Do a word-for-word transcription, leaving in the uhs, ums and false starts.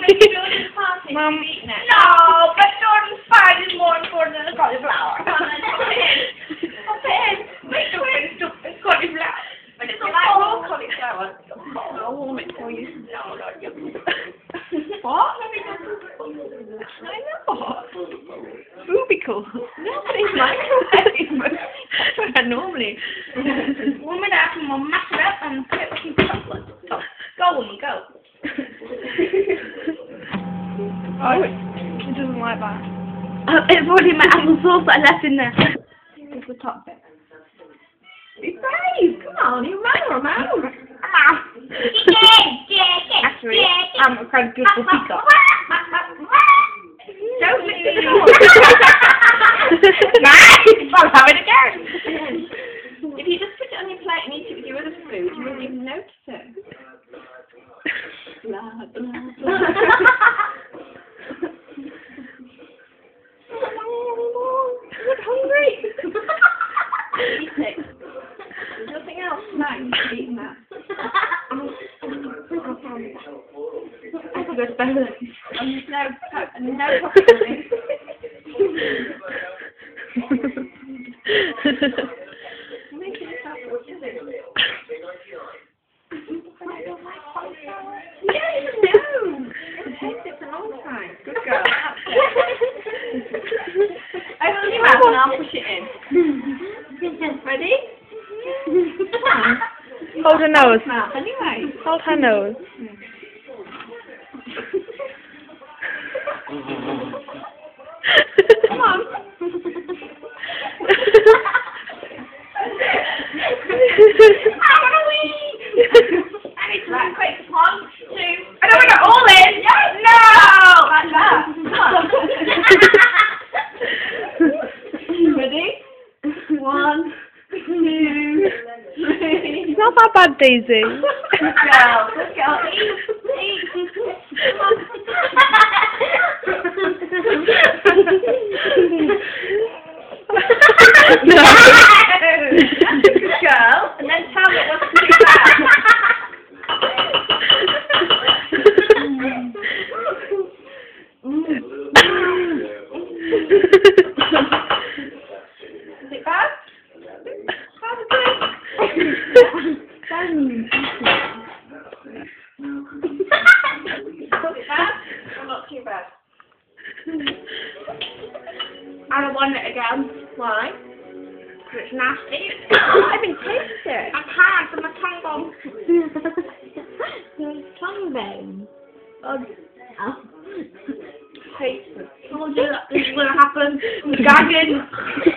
Jordan's party. Mum. No, but Jordan's pie is more important than the cauliflower. Come on, let's put it in. Put it in. Make sure it's stuffed with cauliflower. But it's like raw cauliflower. I'll warm it for you. No, no, you. What? I know. Rubical. Nobody's microwave. That's what I normally. Warm it up and we'll mash it up and put it in chocolate. Go, go woman, go. Oh, it doesn't like that. Uh, it's already my applesauce that I left in there. Here's the top bit. Be brave! Come on, you run around. Actually, I'm a kind of good pussycat. Don't lick the door. Nice! I'll have it again. If you just put it on your plate and eat it with your other food, you won't even notice it. Blah, blah, blah. I'm hungry. Eat it. There's nothing else like eating that. I could go to bed with it. And there's no, and there's no possibility. Making it up, what is it? Yeah, you know. I've tasted it for a long time. Good girl. Open your mouth and I'll push it in. Ready? Hold her nose. Mouth anyway. Hold her nose. Come on. I want to wee. I need to run quick. One, two. I don't want to go all in. No. Like that. Come on. Ready? One, two, three. It's not that bad, Daisy. Good girl. Good girl. Eat. Eat. Come on. No. Good girl. And then tell me what's to do that. Is it bad? How's it going? Was it bad or not too bad? I don't want it again. Why? Because it's nasty. I haven't tasted it. I can't, so my tongue gone. Your tongue bone. Oh, oh. Taste it. I told you that this is going to happen. I'm gagging.